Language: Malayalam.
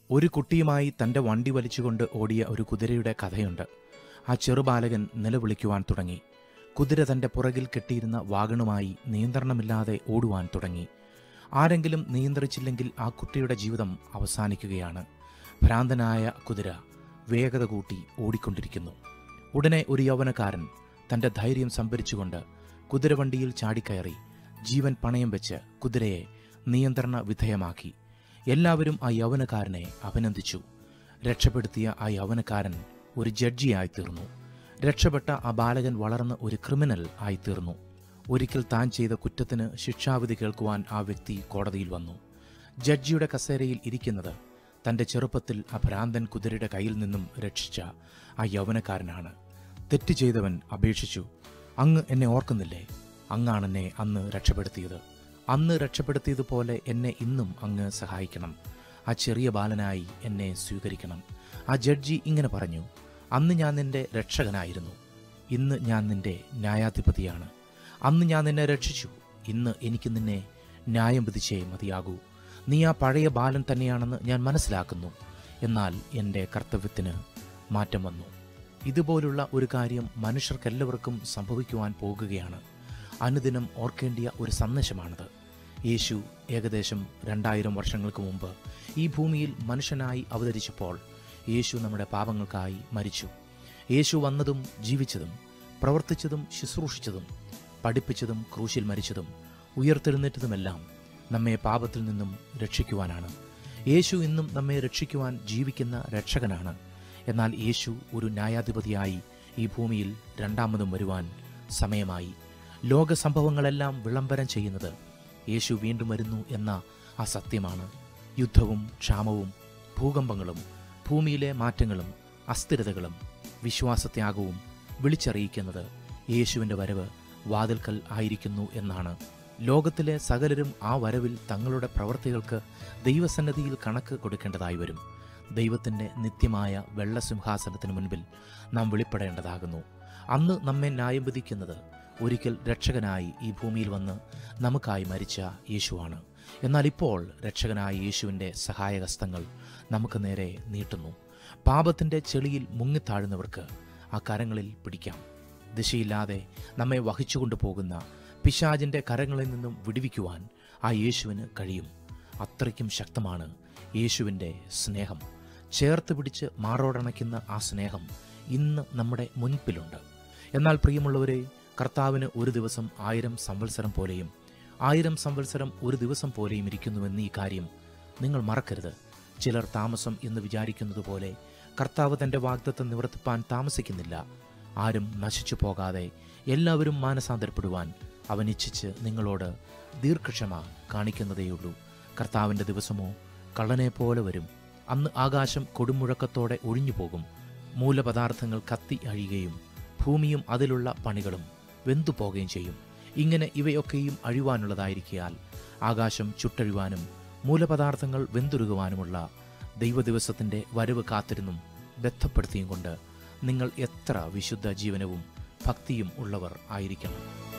ഒരു കുട്ടിയുമായി തൻ്റെ വണ്ടി വലിച്ചുകൊണ്ട് ഓടിയ ഒരു കുതിരയുടെ കഥയുണ്ട്. ആ ചെറുബാലകൻ നിലവിളിക്കുവാൻ തുടങ്ങി. കുതിര തൻ്റെ പുറകിൽ കെട്ടിയിരുന്ന വാഗണുമായി നിയന്ത്രണമില്ലാതെ ഓടുവാൻ തുടങ്ങി. ആരെങ്കിലും നിയന്ത്രിച്ചില്ലെങ്കിൽ ആ കുട്ടിയുടെ ജീവിതം അവസാനിക്കുകയാണ്. ഭ്രാന്തനായ കുതിര വേഗത കൂട്ടി ഓടിക്കൊണ്ടിരിക്കുന്നു. ഉടനെ ഒരു യൗവനക്കാരൻ തൻ്റെ ധൈര്യം സംഭരിച്ചുകൊണ്ട് കുതിരവണ്ടിയിൽ ചാടിക്കയറി ജീവൻ പണയം വെച്ച് കുതിരയെ നിയന്ത്രണ വിധേയമാക്കി. എല്ലാവരും ആ യൗവനക്കാരനെ അഭിനന്ദിച്ചു. രക്ഷപ്പെടുത്തിയ ആ യൗവനക്കാരൻ ഒരു ജഡ്ജിയായിത്തീർന്നു. രക്ഷപ്പെട്ട ആ ബാലകൻ വളർന്ന് ഒരു ക്രിമിനൽ ആയിത്തീർന്നു. ഒരിക്കൽ താൻ ചെയ്ത കുറ്റത്തിന് ശിക്ഷാവിധി കേൾക്കുവാൻ ആ വ്യക്തി കോടതിയിൽ വന്നു. ജഡ്ജിയുടെ കസേരയിൽ ഇരിക്കുന്നത് തൻ്റെ ചെറുപ്പത്തിൽ ആ ഭ്രാന്തൻ കുതിരയുടെ കയ്യിൽ നിന്നും രക്ഷിച്ച ആ യൗവനക്കാരനാണ്. തെറ്റ് ചെയ്തവൻ അപേക്ഷിച്ചു, അങ്ങ് എന്നെ ഓർക്കുന്നില്ലേ? അങ്ങാണെന്നെ അന്ന് രക്ഷപ്പെടുത്തിയത്. അന്ന് രക്ഷപ്പെടുത്തിയതുപോലെ എന്നെ ഇന്നും അങ്ങ് സഹായിക്കണം. ആ ചെറിയ ബാലനായി എന്നെ സ്വീകരിക്കണം. ആ ജഡ്ജി ഇങ്ങനെ പറഞ്ഞു, അന്ന് ഞാൻ നിന്റെ രക്ഷകനായിരുന്നു, ഇന്ന് ഞാൻ നിന്റെ ന്യായാധിപതിയാണ്. അന്ന് ഞാൻ നിന്നെ രക്ഷിച്ചു, ഇന്ന് എനിക്ക് നിന്നെ ന്യായം വിധിച്ചേ മതിയാകൂ. നീ ആ പഴയ ബാലൻ തന്നെയാണെന്ന് ഞാൻ മനസ്സിലാക്കുന്നു. എന്നാൽ എൻ്റെ കർത്തവ്യത്തിന് മാറ്റം വന്നു. ഇതുപോലുള്ള ഒരു കാര്യം മനുഷ്യർക്കെല്ലാവർക്കും സംഭവിക്കുവാൻ പോകുകയാണ്. അനുദിനം ഓർക്കേണ്ടിയ ഒരു സന്ദേശമാണിത്. യേശു ഏകദേശം 2000 വർഷങ്ങൾക്ക് മുമ്പ് ഈ ഭൂമിയിൽ മനുഷ്യനായി അവതരിച്ചപ്പോൾ യേശു നമ്മുടെ പാപങ്ങൾക്കായി മരിച്ചു. യേശു വന്നതും ജീവിച്ചതും പ്രവർത്തിച്ചതും ശുശ്രൂഷിച്ചതും പഠിപ്പിച്ചതും ക്രൂശിൽ മരിച്ചതും ഉയർത്തെഴുന്നേറ്റതുമെല്ലാം നമ്മെ പാപത്തിൽ നിന്നും രക്ഷിക്കുവാനാണ്. യേശു ഇന്നും നമ്മെ രക്ഷിക്കുവാൻ ജീവിക്കുന്ന രക്ഷകനാണ്. എന്നാൽ യേശു ഒരു ന്യായാധിപതിയായി ഈ ഭൂമിയിൽ രണ്ടാമതും വരുവാൻ സമയമായി. ലോക സംഭവങ്ങളെല്ലാം വിളംബരം ചെയ്യുന്നത് യേശു വീണ്ടും വരുന്നു എന്ന ആ സത്യമാണ്. യുദ്ധവും ക്ഷാമവും ഭൂകമ്പങ്ങളും ഭൂമിയിലെ മാറ്റങ്ങളും അസ്ഥിരതകളും വിശ്വാസത്യാഗവും വിളിച്ചറിയിക്കുന്നത് യേശുവിൻ്റെ വരവ് വാതിൽക്കൽ ആയിരിക്കുന്നു എന്നാണ്. ലോകത്തിലെ സകലരും ആ വരവിൽ തങ്ങളുടെ പ്രവൃത്തികൾക്ക് ദൈവസന്നിധിയിൽ കണക്ക് കൊടുക്കേണ്ടതായി വരും. ദൈവത്തിൻ്റെ നിത്യമായ വെള്ളസിംഹാസനത്തിന് മുൻപിൽ നാം വെളിപ്പെടേണ്ടതാകുന്നു. അന്ന് നമ്മെ ന്യായം വിധിക്കുന്നത് ഒരിക്കൽ രക്ഷകനായി ഈ ഭൂമിയിൽ വന്ന് നമുക്കായി മരിച്ച യേശുവാണ്. എന്നാൽ ഇപ്പോൾ രക്ഷകനായ യേശുവിൻ്റെ സഹായഹസ്തങ്ങൾ നമുക്ക് നേരെ നീട്ടുന്നു. പാപത്തിൻ്റെ ചെളിയിൽ മുങ്ങിത്താഴുന്നവർക്ക് ആ കരങ്ങളിൽ പിടിക്കാം. ദിശയില്ലാതെ നമ്മെ വഹിച്ചുകൊണ്ടു പോകുന്ന പിശാചിൻ്റെ കരങ്ങളിൽ നിന്നും വിടുവിക്കുവാൻ ആ യേശുവിന് കഴിയും. അത്രയ്ക്കും ശക്തമാണ് യേശുവിൻ്റെ സ്നേഹം. ചേർത്ത് പിടിച്ച് മാറോടണയ്ക്കുന്ന ആ സ്നേഹം ഇന്ന് നമ്മുടെ മുൻപിലുണ്ട്. എന്നാൽ പ്രിയമുള്ളവരെ, കർത്താവിന് ഒരു ദിവസം 1000 സംവത്സരം പോലെയും 1000 സംവത്സരം ഒരു ദിവസം പോലെയും ഇരിക്കുന്നുവെന്ന് ഈ കാര്യം നിങ്ങൾ മറക്കരുത്. ചിലർ താമസം എന്ന് വിചാരിക്കുന്നത് പോലെ കർത്താവ് തൻ്റെ വാഗ്ദത്തം നിവർത്തിപ്പാൻ താമസിക്കുന്നില്ല. ആരും നശിച്ചു പോകാതെ എല്ലാവരും മാനസാന്തരപ്പെടുവാൻ അവൻ ഇച്ഛിച്ച് നിങ്ങളോട് ദീർഘക്ഷമ കാണിക്കുന്നതേയുള്ളൂ. കർത്താവിൻ്റെ ദിവസമോ കള്ളനെ പോലെ വരും. അന്ന് ആകാശം കൊടുമുഴക്കത്തോടെ ഒഴിഞ്ഞു പോകും. മൂലപദാർത്ഥങ്ങൾ കത്തി അഴിയുകയും ഭൂമിയും അതിലുള്ള പണികളും വെന്തുപോകുകയും ചെയ്യും. ഇങ്ങനെ ഇവയൊക്കെയും അഴിവാനുള്ളതായിരിക്കയാൽ ആകാശം ചുട്ടഴിവാനും മൂലപദാർത്ഥങ്ങൾ വെന്തുരുകുവാനുമുള്ള ദൈവദിവസത്തിൻ്റെ വരവ് കാത്തിരുന്നും ബന്ധപ്പെടുത്തിയും കൊണ്ട് നിങ്ങൾ എത്ര വിശുദ്ധ ജീവനവും ഭക്തിയും ഉള്ളവർ ആയിരിക്കണം.